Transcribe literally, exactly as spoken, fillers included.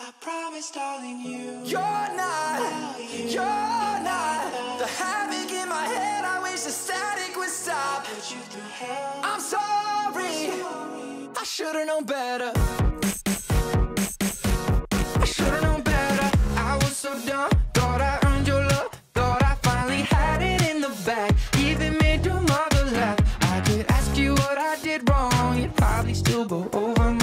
I promise, darling, you. You're not, you're not the havoc in my head. I wish the static would stop. Put you through hell. I'm sorry, I should've known better. I should've known better. I was so dumb. Thought I earned your love. Thought I finally had it in the bag. Even made your mother laugh. I could ask you what I did wrong. You'd probably still go over my